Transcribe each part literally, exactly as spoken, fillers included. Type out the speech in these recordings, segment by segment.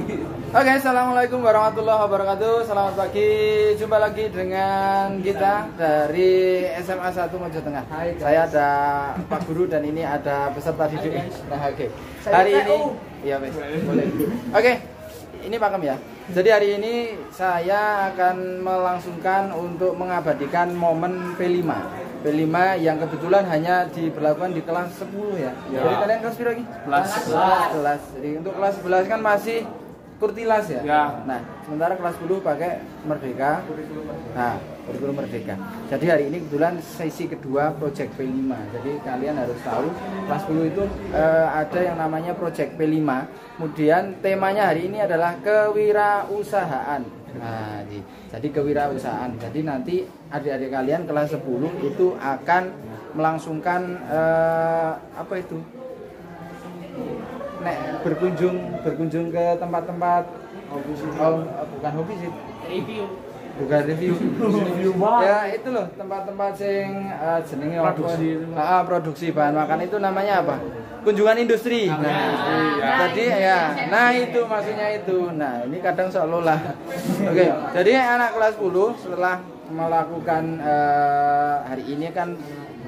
Oke, assalamualaikum warahmatullahi wabarakatuh. Selamat pagi. Jumpa lagi dengan kita dari S M A satu Mojo Tengah. Hai, saya ada Pak Guru dan ini ada peserta didik. Nah, oke. Hari ini, iya wes, boleh. Oke, ini Pak Kem ya. Jadi hari ini saya akan melangsungkan untuk mengabadikan momen P lima. P lima yang kebetulan hanya diberlakukan di kelas sepuluh ya. ya. Jadi kalian kelas berapa lagi? Kelas sebelas. Jadi untuk kelas sebelas kan masih kurtilas ya? ya. Nah, sementara kelas sepuluh pakai Merdeka. Nah, kurikulum Merdeka. Jadi hari ini kebetulan sesi kedua Project P lima. Jadi kalian harus tahu kelas sepuluh itu eh, ada yang namanya Project P lima. Kemudian temanya hari ini adalah kewirausahaan. Nah, jadi kewirausahaan. Jadi nanti adik-adik kalian kelas sepuluh itu akan melangsungkan eh, apa itu? Nek berkunjung berkunjung ke tempat-tempat oh, bukan hobi sih, review. Bukan review. Review ya itu loh, tempat-tempat sing uh, jenenge produksi apa? Ah, produksi bahan makan itu namanya apa? Kunjungan industri. Nah, industri, ya. Jadi ya, nah itu maksudnya itu. Nah, ini kadang seolah-olah. Oke, jadi anak kelas sepuluh setelah melakukan uh, hari ini kan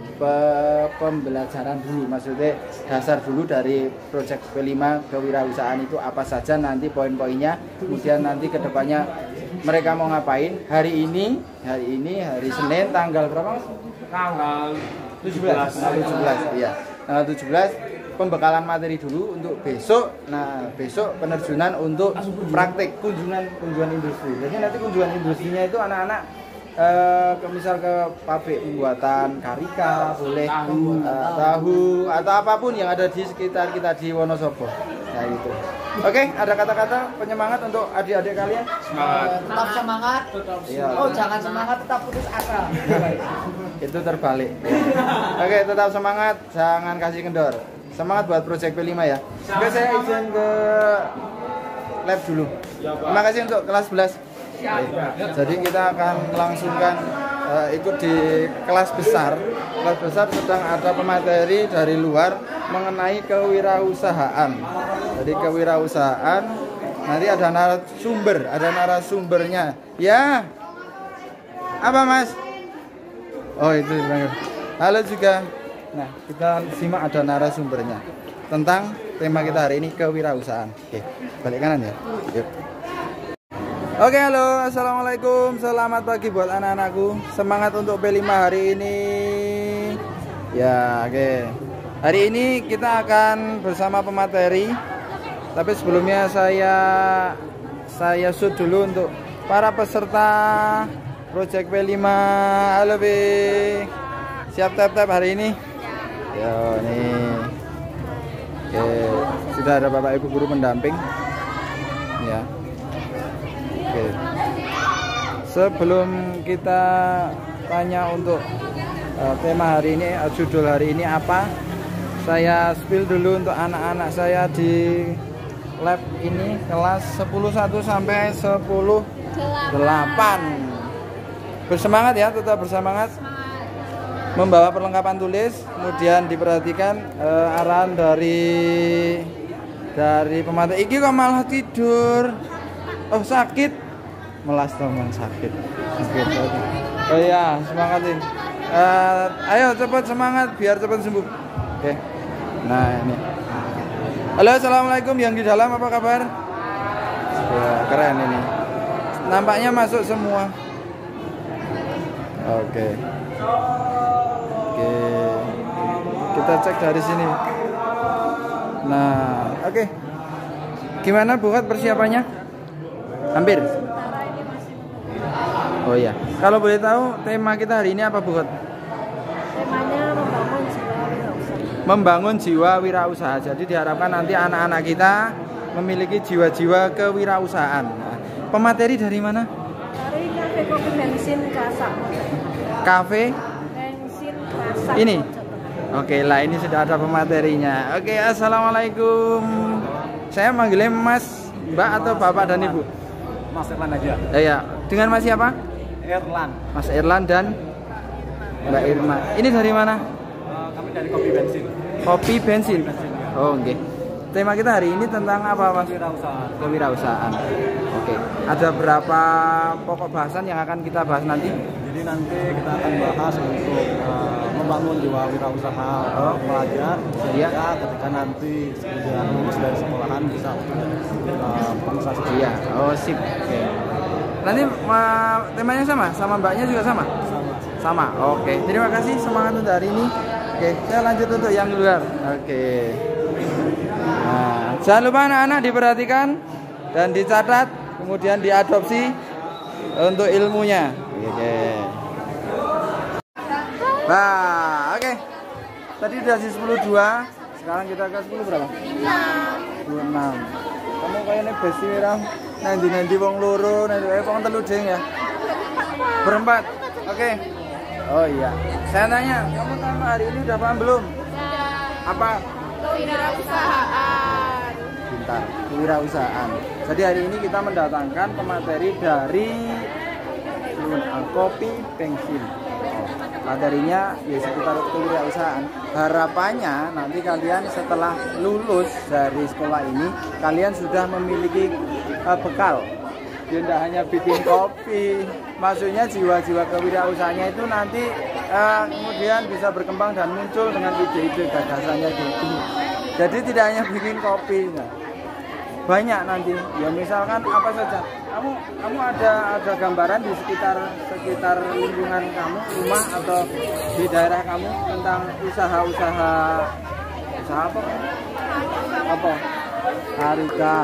pembelajaran dulu, maksudnya dasar dulu dari Project P lima kewirausahaan itu apa saja, nanti poin-poinnya, kemudian nanti kedepannya mereka mau ngapain. Hari ini, hari ini hari Senin tanggal berapa? Tanggal tujuh belas. tujuh belas, iya. Tanggal tujuh belas pembekalan materi dulu untuk besok. Nah, besok penerjunan untuk praktik kunjungan kunjungan industri. Jadi nanti kunjungan industrinya itu anak-anak Uh, ke misal ke pabrik pembuatan karika, boleh tahu, uh, tahu atau apapun yang ada di sekitar kita di Wonosobo. Nah itu. Oke, okay, ada kata-kata penyemangat untuk adik-adik kalian? Semangat. Uh, tetap semangat. Tetap ya. Oh, jangan semangat, tetap putus asa. Itu terbalik. Oke, okay, tetap semangat, jangan kasih kendor. Semangat buat Project P lima ya. Oke, okay, saya izin ke lab dulu. Terima kasih untuk kelas sebelas. Jadi kita akan melangsungkan uh, ikut di kelas besar. Kelas besar sedang ada pemateri dari luar mengenai kewirausahaan. Jadi kewirausahaan nanti ada narasumber, ada narasumbernya. Ya. Apa Mas? Oh itu. Halo juga. Nah kita simak ada narasumbernya tentang tema kita hari ini kewirausahaan. Oke, balik kanan ya. Yuk. Oke, halo, assalamualaikum, selamat pagi buat anak-anakku. Semangat untuk P lima hari ini. Ya, oke. Hari ini kita akan bersama pemateri. Tapi sebelumnya saya saya shoot dulu untuk para peserta Project P lima. Halo, Bi. Siap tap-tap hari ini? Yo, nih. Oke, sudah ada Bapak Ibu guru pendamping. Ya. Oke. Sebelum kita tanya untuk uh, tema hari ini, uh, judul hari ini apa, saya spill dulu untuk anak-anak saya di lab ini kelas sepuluh satu sampai sepuluh delapan. Bersemangat ya, tetap bersemangat. Membawa perlengkapan tulis, kemudian diperhatikan uh, arahan dari dari pemateri. Iki kok malah tidur. Oh sakit, melas teman sakit. Oke, oke. Oh iya, semangatin. Uh, ayo cepat semangat biar cepat sembuh. Oke. Nah ini. Halo, assalamualaikum yang di dalam, apa kabar? Ya, keren ini. Nampaknya masuk semua. Oke. Oke. Kita cek dari sini. Nah, oke. Gimana buat persiapannya? Hampir. Oh iya. Kalau boleh tahu tema kita hari ini apa, Bu? Temanya membangun jiwa wirausaha. Membangun jiwa wirausaha. Jadi diharapkan nanti anak-anak kita memiliki jiwa-jiwa kewirausahaan. Nah, pemateri dari mana? Dari Kafe Kopi Bensin Kasak. Kafe Bensin Kasak. ini. Oke lah, ini sudah ada pematerinya. Oke, assalamualaikum. Saya manggilnya Mas, Mbak atau Bapak dan Ibu? Mas Erlan aja. Ya, ya. Dengan Mas siapa? Erlan. Mas Erlan dan Mbak Irma. Ini dari mana? Uh, kami dari Kopi Bensin. Kopi Bensin. Bensin ya. Oh, oke. Okay. tema kita hari ini tentang apa Mas? Kewirausahaan. Kewirausahaan. Oke. Ada berapa pokok bahasan yang akan kita bahas nanti? Jadi nanti kita akan bahas untuk uh, membangun jiwa wirausaha Oh. pelajar Iya. sehingga ketika nanti sudah lulus dari sekolahan bisa uh, pengusaha sendiri. Iya. Oh sip. Oke. Nanti ma- temanya sama, sama mbaknya juga sama? Sama. Sama. Oke. Terima kasih semangat untuk hari ini. Oke, saya lanjut untuk yang luar. Oke. Nah, jangan lupa anak-anak diperhatikan dan dicatat, kemudian diadopsi untuk ilmunya. Oke. Nah, oke. Tadi udah di sepuluh dua, sekarang kita ke sepuluh berapa? sepuluh enam. Kamu kayaknya besi merah. Nanti-nanti wong loro, nanti eh wong telu ding ya. Berempat. Oke. Oh iya. Saya tanya, kamu tahu hari ini udah paham belum? Apa? Kewirausahaan. Pintar, kewirausahaan. Jadi hari ini kita mendatangkan pemateri dari kopi pensil. Materinya ya seputar kewirausahaan. Harapannya nanti kalian setelah lulus dari sekolah ini, kalian sudah memiliki uh, bekal. Dia tidak hanya bikin kopi, maksudnya jiwa-jiwa kewirausahaannya itu nanti uh, kemudian bisa berkembang dan muncul dengan ide-ide gagasannya gitu. Jadi tidak hanya bikin kopi, nah. Banyak nanti. Ya misalkan apa saja. Kamu kamu ada ada gambaran di sekitar sekitar lingkungan kamu, rumah atau di daerah kamu tentang usaha-usaha usaha apa? Apa? Karika.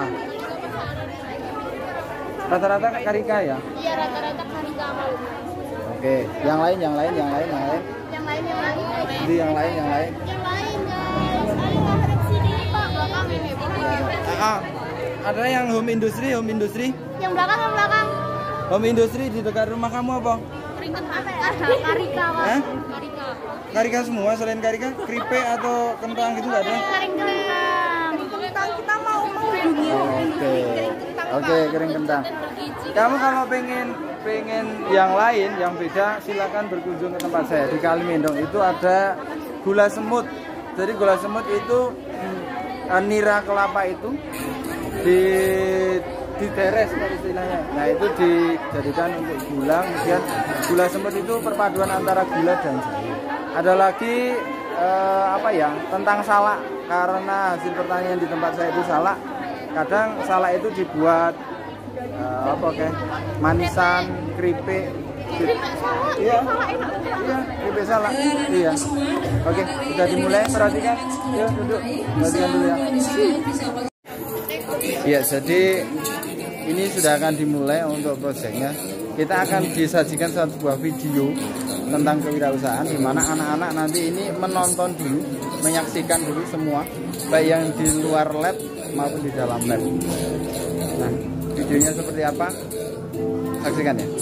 Rata-rata karika ya? Iya, rata-rata karika. Oke, yang lain, yang lain, yang lain, yang lain. Yang lain, yang lain. Jadi yang lain, yang lain. Yang lain, guys. Ayo ngadep sini, Pak. Belakang ini, Pak. Ah, ada yang home industry, home industry. Yang belakang, yang belakang. Home industry di dekat rumah kamu apa? Keringet apa ya? Karika, Pak. Hah? Karika. Karika semua selain karika, kripe atau kentang gitu nggak ada? Kering kentang. Kentang kita mau mengunjungi. Oke, oke kering kentang. Kamu kalau pengen pengen yang lain, yang beda, silakan berkunjung ke tempat saya di Kalimendong. Itu ada gula semut. Jadi gula semut itu hmm, nira kelapa itu di diteres kalau istilahnya. Nah itu dijadikan untuk gula. Kemudian gula semut itu perpaduan antara gula dan jahe. Ada lagi eh, apa ya tentang salak, karena hasil pertanian di tempat saya itu salak. Kadang salak itu dibuat eh, apa kayak manisan, keripik. Iya, iya, keripik salak. Iya. Oke, sudah dimulai. Perhatikan. Yuk duduk. Perhatikan dulu ya. Ya, jadi ini sudah akan dimulai untuk proyeknya. Kita akan disajikan satu buah video tentang kewirausahaan di mana anak-anak nanti ini menonton dulu, menyaksikan dulu semua, baik yang di luar lab maupun di dalam lab. Nah, videonya seperti apa? Saksikan ya.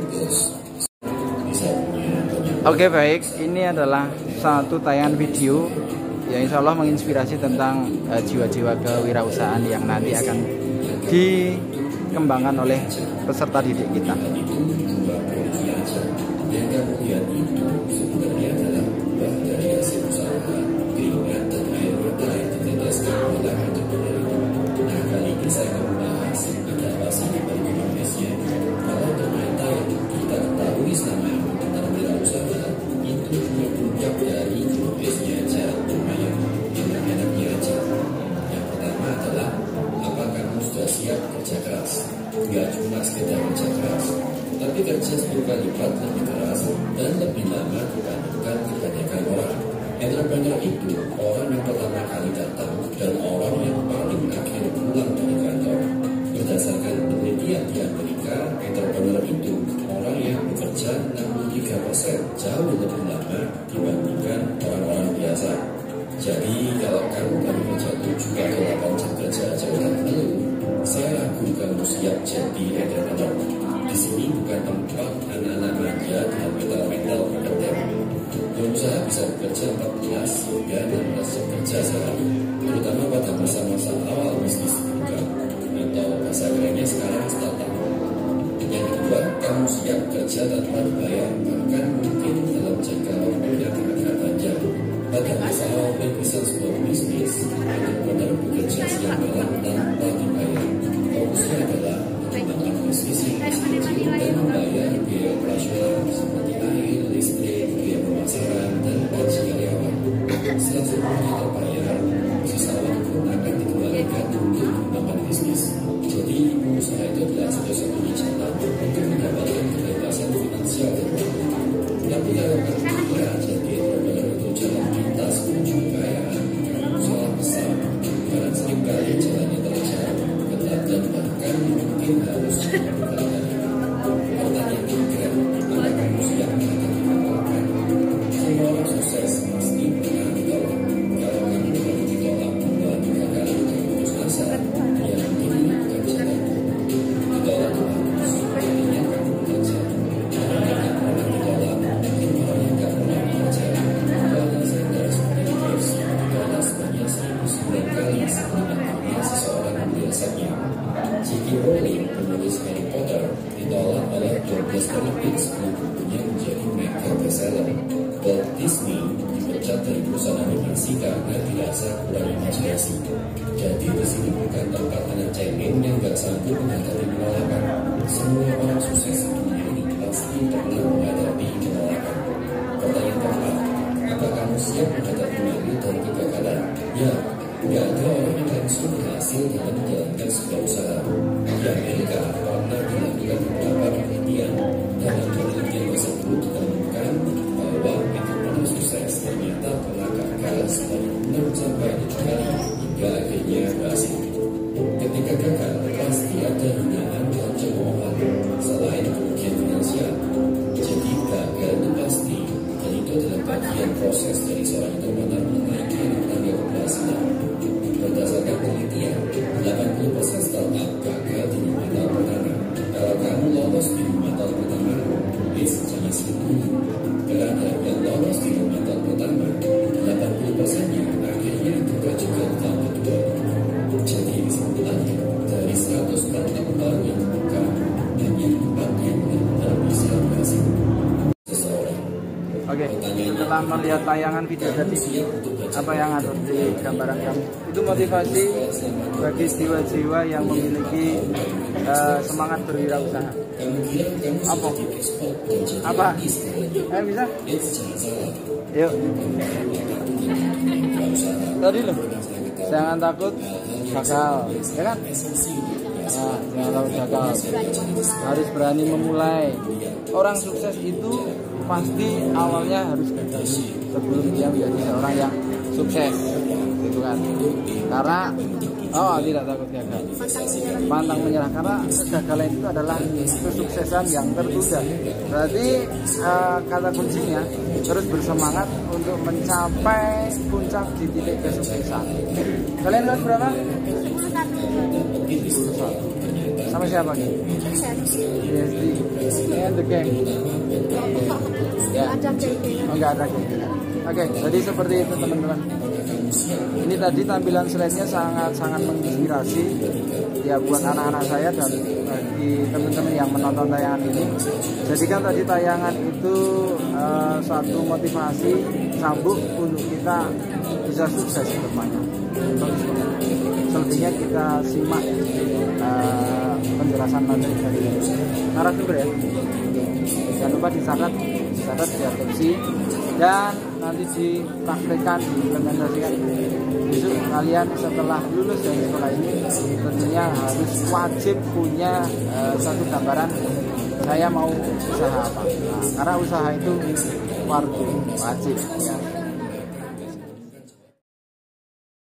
Oke baik, ini adalah satu tayangan video yang insya Allah menginspirasi tentang uh, jiwa-jiwa kewirausahaan yang nanti akan dikembangkan oleh peserta didik kita. Gak cuma sekedar kerja keras, tapi kerja sepuluh kali lipat lebih keras dan lebih lama dibandingkan kebanyakan orang. Entrepreneur itu orang yang pertama kali datang dan orang yang paling akhir pulang dari kantor. Berdasarkan penelitian di Amerika, entrepreneur itu orang yang bekerja enam puluh tiga persen jauh lebih lama dibandingkan orang-orang biasa. Jadi kalau kamu baru kerja tujuh atau delapan jam kerja aja udah ngeluh, saya ragu kamu siap jadi entrepreneur. Di sini bukan tempat anak-anak manja dengan mental-mental akademik. Berusaha bisa bekerja empat belas hingga enam belas jam kerja sehari, terutama pada masa-masa awal bisnis buka atau bahasa kerennya sekarang startup. Yang kedua, kamu siap kerja tanpa dibayar, bahkan mungkin dalam jangka waktu yang agak panjang. Hal Apakah usaha rintisan sebuah bisnis benar-benar bekerja siang malam tanpa dibayar? Fokusnya adalah mengembangkan bisnis dan membayar biaya operasional seperti air, listrik, biaya pemasaran, dan gaji karyawan. Setelah semuanya terbayar, sisa waktu pun akan dikembalikan untuk mengembangkan bisnis. Jadi, usaha itu adalah satu-satunya jalan untuk mendapatkan kebebasan finansial terbaru. Tapi kalau terbuka, jadi benar-benar itu jalan pintas menuju kekayaan. Salah besar, karena seringkali jalannya terjal, ketat dan bahkan mungkin harus berkali-kali. Pertanyaan konkret, apakah kamu siap menghadapi penolakan? Semua orang sukses pasti pernah ditolak. Kalau kamu perlu ditolak, dan gagal untuk putus asa, ya ini bukan jalanmu. Ditolak itu bagus, artinya kamu belajar. Orang yang tak pernah ditolak, mungkin orang yang tak pernah belajar. Ditolak sekedar seperti tips, ditolak sebanyak seribu sembilan kali sebelum akhirnya seseorang membeli resepnya. J K Rowling, penulis Harry Potter, ditolak oleh dua belas penerbit sebelum bukunya menjadi mega bestseller. Walt Disney dipecat dari perusahaan animasi karena dirasa kurang imajinasi. Jadi di sini bukan tempat anak cengeng yang gak sanggup menghadapi penolakan. Semua orang sukses di dunia ini pasti pernah menghadapi penolakan. Pertanyaan keempat, apakah kamu siap menghadapi malu dan kegagalan? Ya, gak ada orang yang langsung berhasil dalam menjalankan sebuah usaha. Di Amerika pernah dilakukan beberapa penelitian, dan dalam penelitian tersebut ditemukan bahwa entrepreneur sukses ternyata pernah gagal sebanyak enam sampai tujuh kali hingga akhirnya berhasil. Ketika gagal, pasti ada hinaan dan cemoohan selain kerugian finansial. Jadi gagal itu pasti, dan itu adalah bagian proses dari seorang entrepreneur menaikkan tangga keberhasilan. Berdasarkan penelitian, delapan puluh persen startup gagal di lima tahun pertama. Kalau kamu lolos di lima tahun pertama, please jangan sembunyi. Karena yang lolos di lima tahun pertama, delapan puluh persennya akhirnya juga juga di tahun kedua. Jadi kesimpulannya, dari seratus startup baru yang dibuka, hanya empat yang benar-benar bisa berhasil. Seseorang. Oke, setelah melihat tayangan video tadi, apa yang ada di gambaran kamu? Itu motivasi bagi jiwa-jiwa yang memiliki uh, semangat berwirausaha. Apa? Apa? Eh bisa? Yuk. Tadi loh. Jangan takut gagal, ya kan? Nah, jangan takut gagal. Harus berani memulai. Orang sukses itu pasti awalnya harus gagal sebelum dia menjadi seorang yang sukses, gitu kan? Karena oh tidak takut gagal, pantang menyerah, karena kegagalan itu adalah kesuksesan yang tertunda. Berarti uh, kata kuncinya terus bersemangat untuk mencapai puncak di titik kesuksesan. Kalian kelas berapa? sepuluh satu. Sama siapa nih? B S D. And the game. Ya. Oh, enggak ada game. Oke, jadi seperti itu teman-teman. Ini tadi tampilan slide-nya sangat-sangat menginspirasi ya buat anak-anak saya dan bagi teman-teman yang menonton tayangan ini. Jadikan tadi tayangan itu uh, satu motivasi cambuk untuk kita bisa sukses ke depannya. Selebihnya kita simak uh, penjelasan materi dari narasumber ya. Jangan lupa dicatat, dicatat di adopsi dan nanti dipraktekkan, diimplementasikan. Besok kalian setelah lulus dari sekolah ini tentunya harus wajib punya uh, satu gambaran saya mau usaha apa. Nah, karena usaha itu wajib, wajib ya.